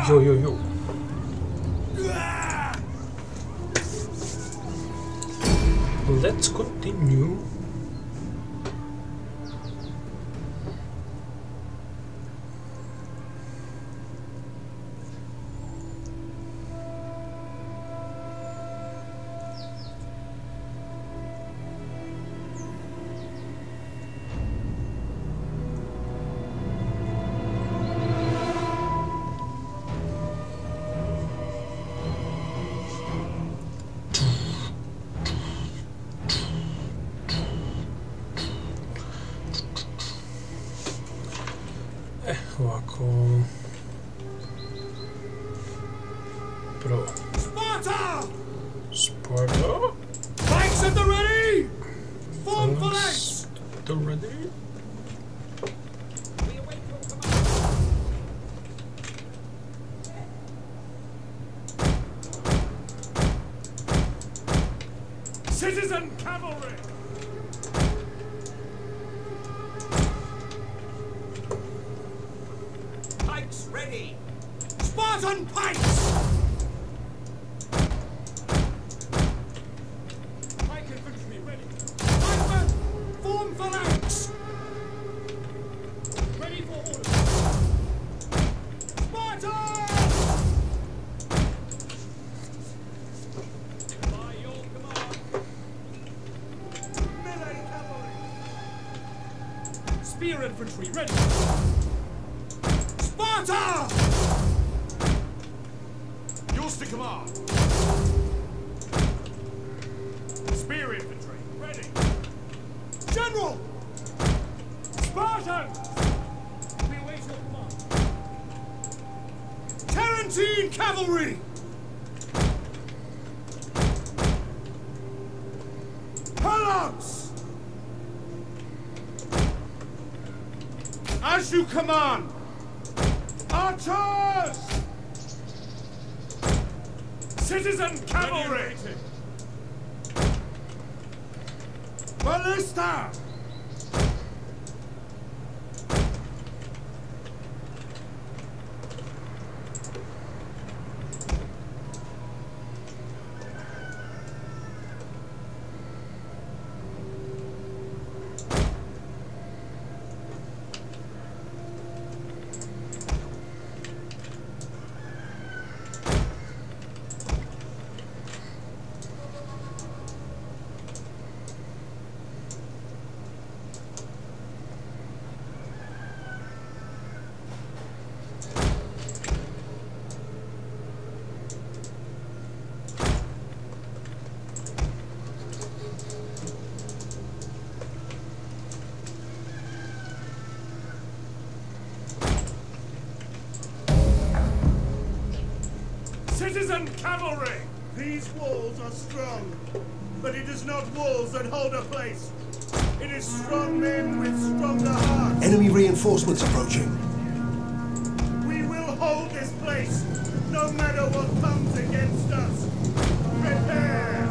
Yo. Let's continue. Ovako. Prvo. Sparta! Flanks at the ready! Form flanks! At the ready? We await your command. Citizen cavalry! Pikes ready! Spartan pikes! Pike infantry ready! Pikemen, form phalanx! Ready for orders! Sparta! By your command! Melee cavalry! Spear infantry ready! Sparta! Yours to command. Spear infantry, ready. General! Spartans! We await your command. Tarentine cavalry! Phalanx! As you command! Archers! Citizen cavalry! Ballista! Citizen cavalry! These walls are strong, but it is not walls that hold a place. It is strong men with stronger hearts. Enemy reinforcements approaching. We will hold this place, no matter what comes against us. Prepare!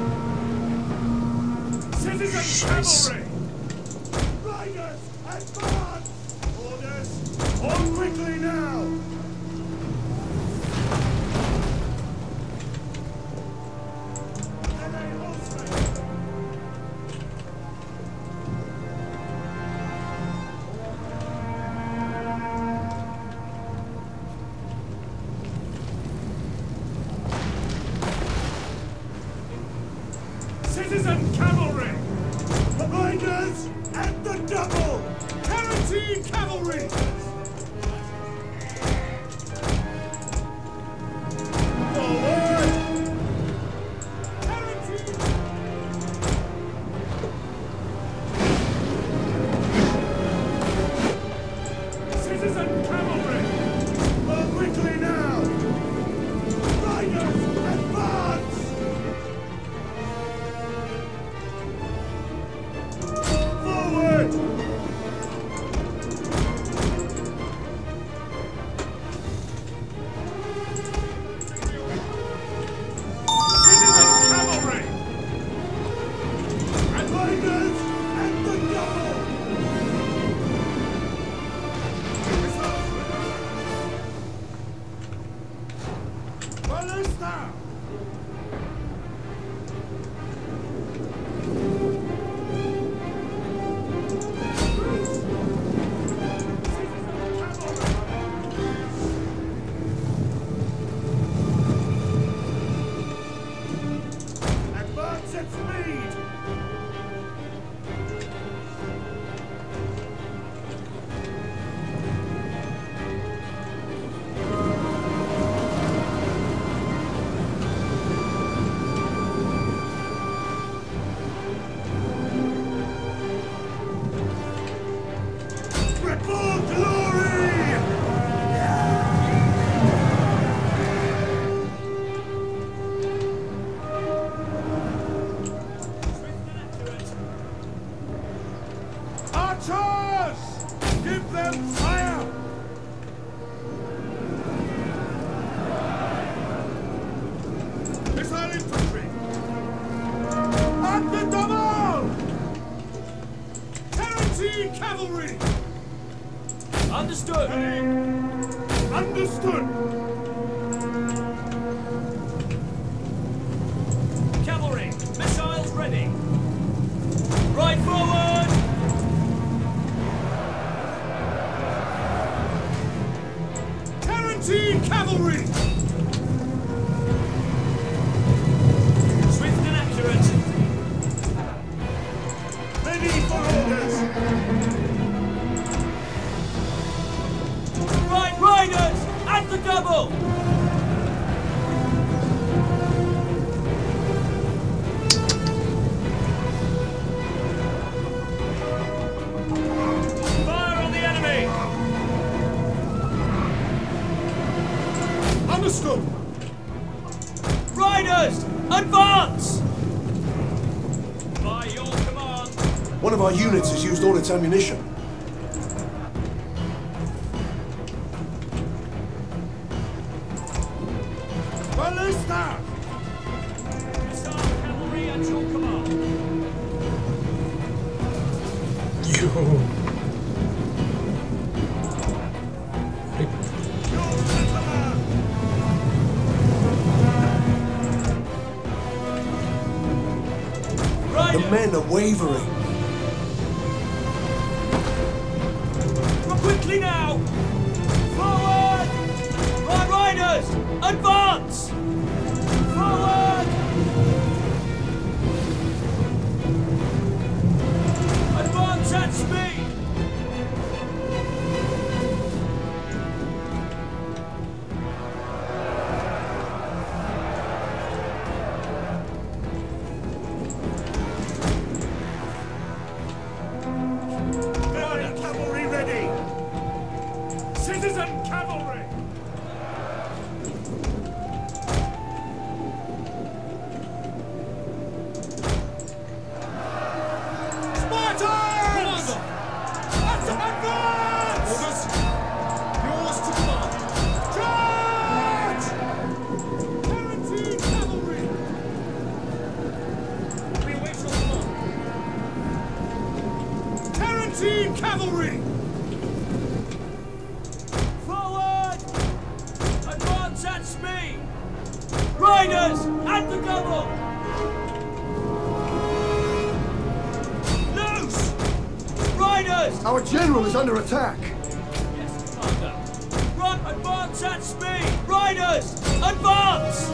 Citizen cavalry! Riders, advance! Orders, on quickly now! Citizen cavalry! Riders, at the double! Tarentine cavalry! Ballista! Advance at speed! Report glory! Archers! Give them fire! Missile infantry! At the double! Tarantine cavalry! Understood. Understood! Cavalry, missiles ready. Right forward. Tarantine cavalry! Swift and accurate. Ready for orders! Right riders, at the double. Fire on the enemy. Understood! Riders, advance. By your command. One of our units has used all its ammunition. Ballista! Missile cavalry at your command. Yo. Yours at command! The Riders, men are wavering. quickly now. Forward. Right riders, advance. Forward. Advance at speed. Guard cavalry ready! Citizen cavalry! Spartans! Advance! Orders. Yours to command. Charge! Tarantine cavalry! We await your command. Tarantine cavalry! Forward. Advance at speed. Riders at the double. Loose. Riders. Our general is under attack. Yes, Commander. Run, advance at speed. Riders, advance.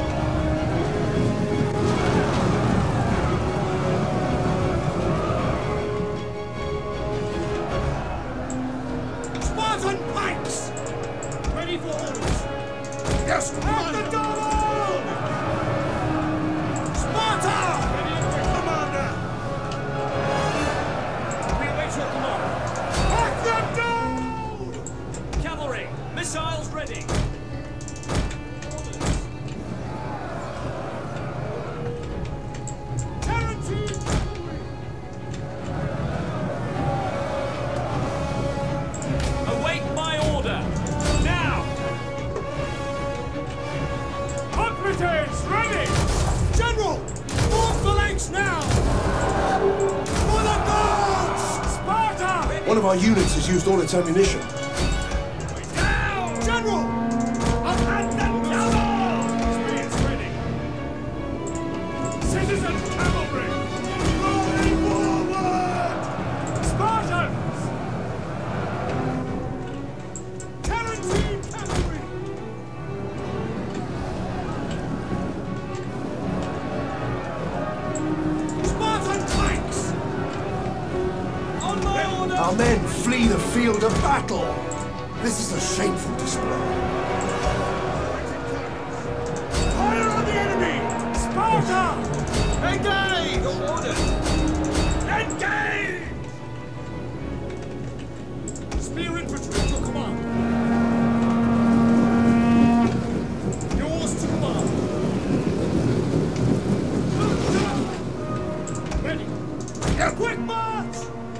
Spartan pikes! Ready for orders! Yes, At the double! Sparta! Commander! We await your command. At them down! Cavalry, missiles ready. Tarantine cavalry! Await my order. Now. Competence ready! General! Move the ranks now! For the gods! Sparta! One of our units has used all its ammunition. Down! General! Up at them double! men flee the field of battle. This is a shameful display. Fire on the enemy! Sparta! Engage! Your orders! Engage! Spear infantry to command. Yours to command. Ready. Yeah. Quick march!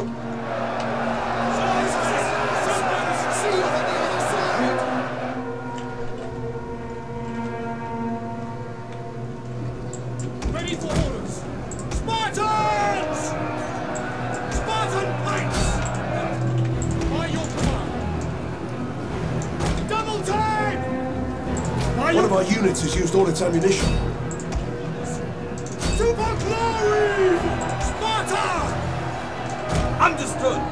Ready for orders! Spartans! Spartan pikes! By your command! Double time! One of our units has used all its ammunition. Super glory! Sparta! Understood!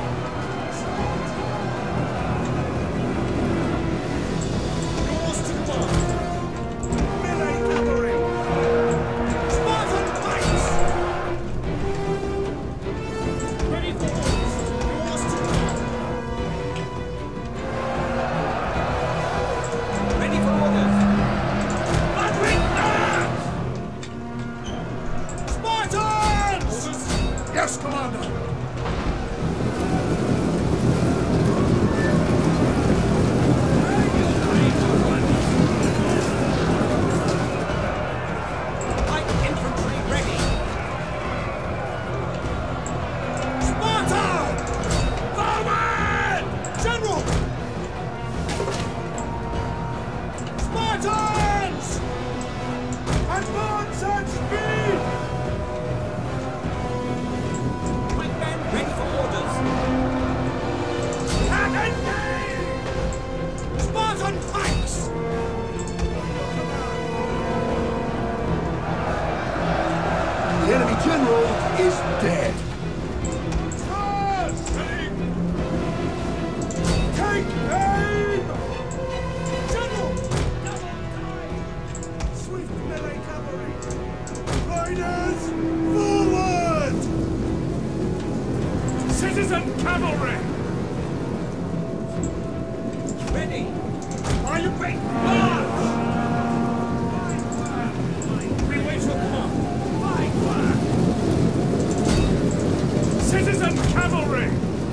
Yours to command! Melee cavalry! Spartan pikes! Ready for orders! Yours to command! Ready for orders! Spartans! Yes, Commander! Light infantry ready! Sparta! Forward! General! Spartans! Advance at speed! My men ready for orders! Cannon! Spartan pikes! The enemy general is dead. Charge! Take aim! General! Double time! Swift melee cavalry! Riders, forward! Citizen cavalry! Ready! Are you ready? March! We wait your command! Citizen cavalry!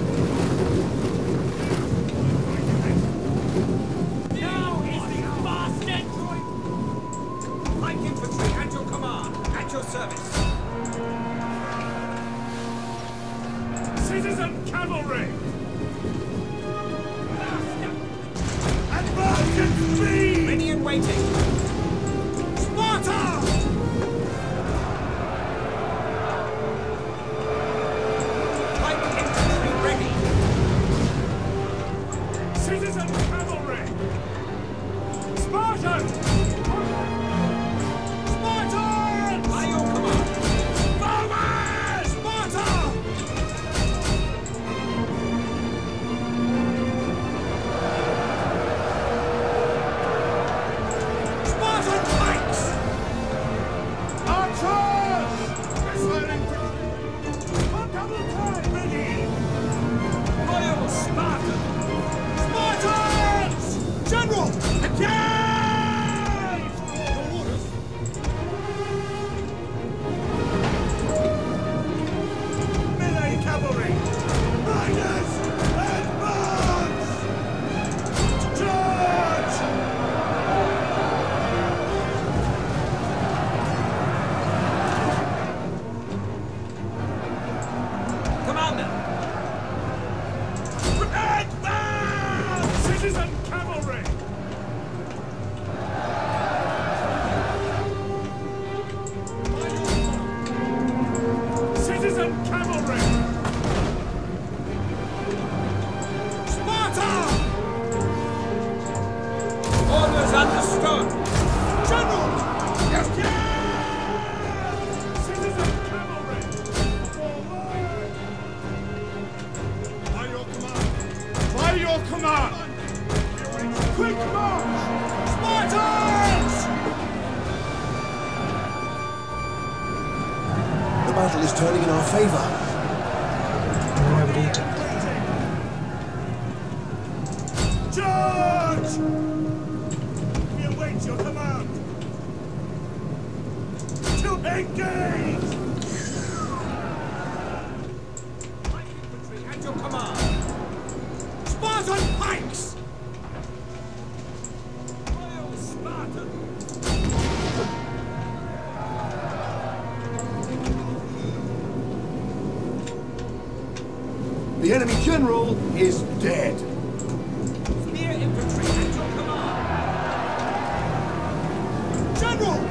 Now is the bastard! Light infantry at your command, at your service. Citizen cavalry! Advance at speed! Ready and waiting. Sparta! Light infantry ready. Citizen cavalry! Spartan! Spartan! By your command! Forward! Sparta! Spartan pikes! Archers! Missile infantry! Double time ready! Royal Spartan! Spartans! General! Attack! Your orders! Melee cavalry! Riders! Advance! Charge! Commander! Advance! Citizen cavalry! Citizen cavalry! Sparta! Orders understood! General! Yes, Citizen cavalry! Forward! By your command! By your command! Quick march! Spartans! The battle is turning in our favor. I would eat it. Charge! We await your command. To engage! Light infantry at your command. Spartan pikes! Royal Spartan! The enemy general is dead. Spear infantry at your command. General!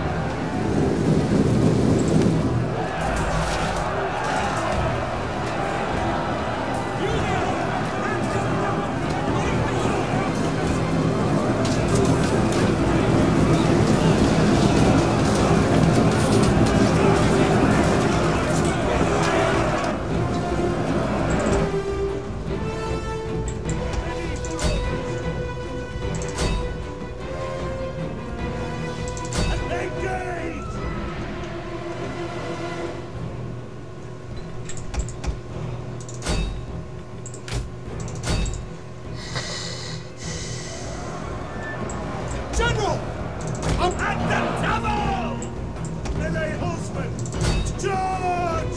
General! Up at the devil! Melee horsemen! Charge!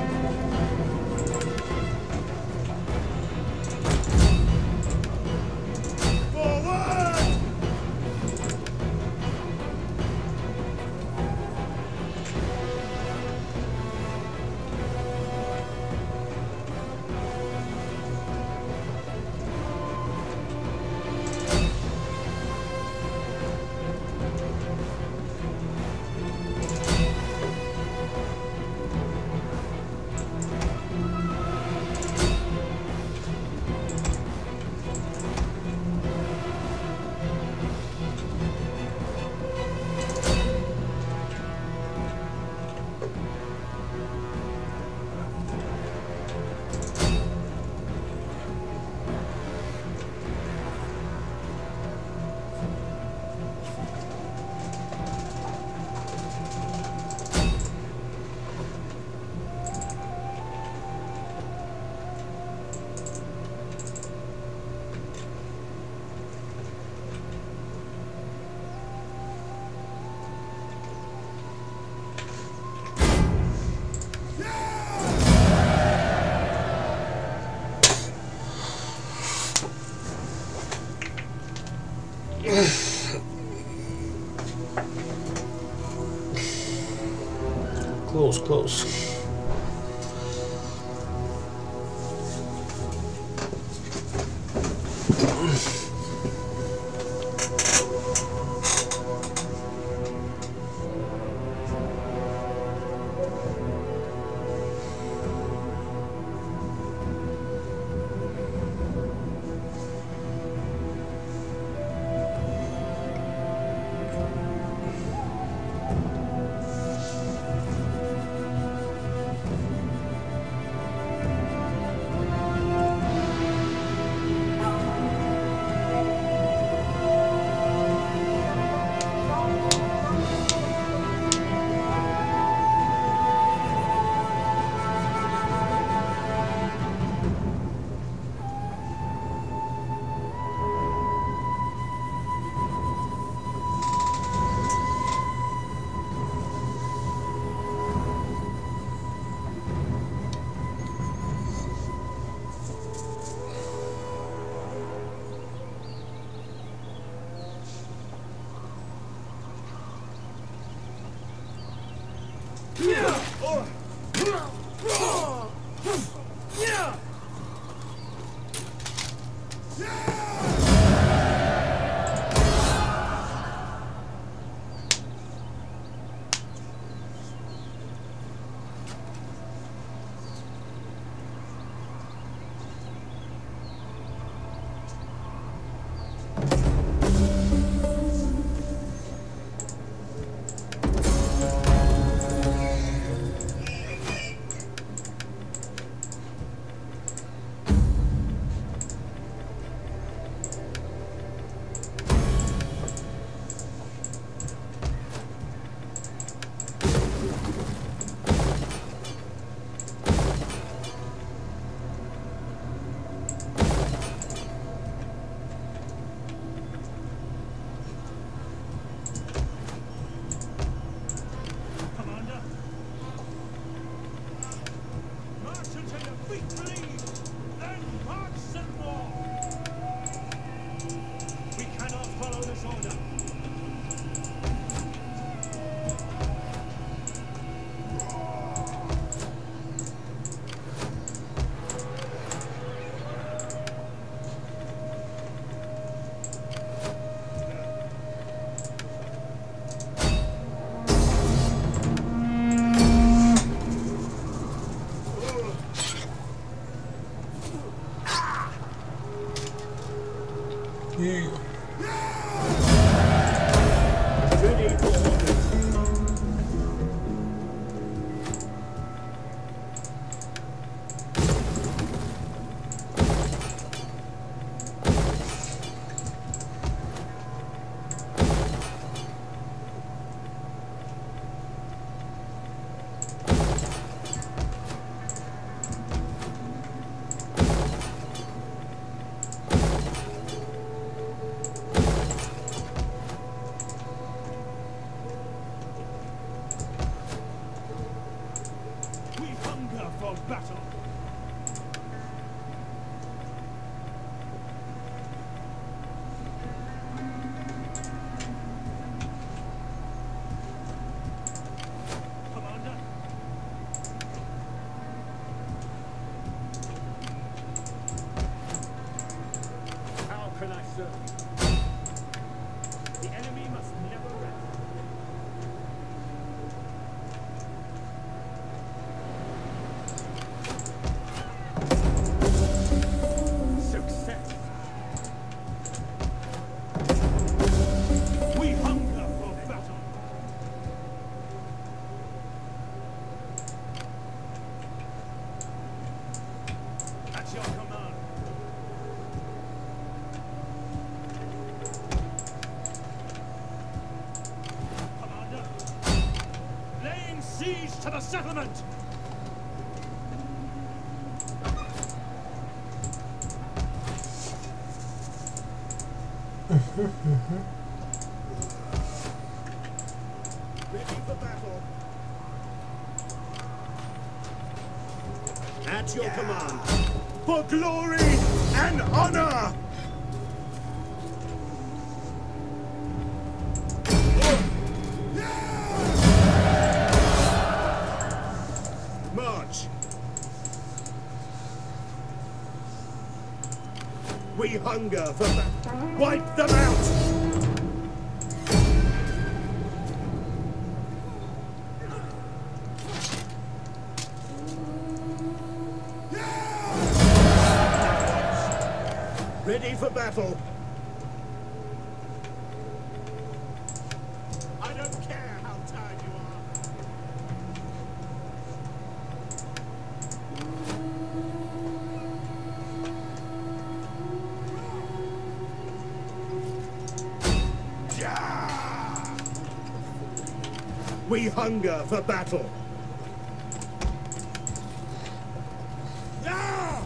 Forward! Close. order. Yeah. Ready for orders. We hunger for battle. Commander. How can I serve you? The enemy must never rest. Success. We hunger for battle. At your command. Commander. Laying siege to the settlement. Ready for battle. At your command. For glory and honor! March. We hunger for battle. Wipe them out! Ready for battle. I don't care how tired you are. Yeah! We hunger for battle. Yeah!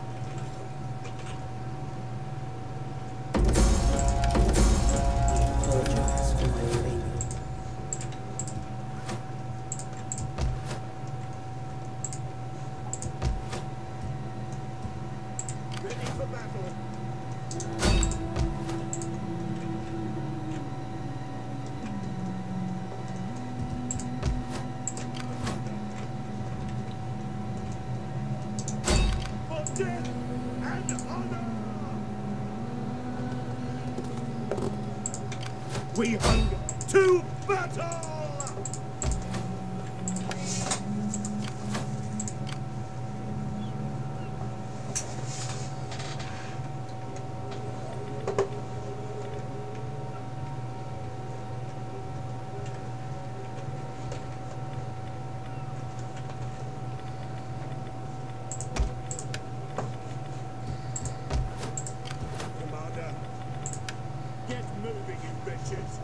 Apologize for my failure. Ready for battle. For death and honor! We hunger to battle! Commander, get moving, you wretches!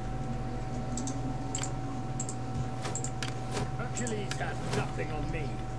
Hercules has nothing on me.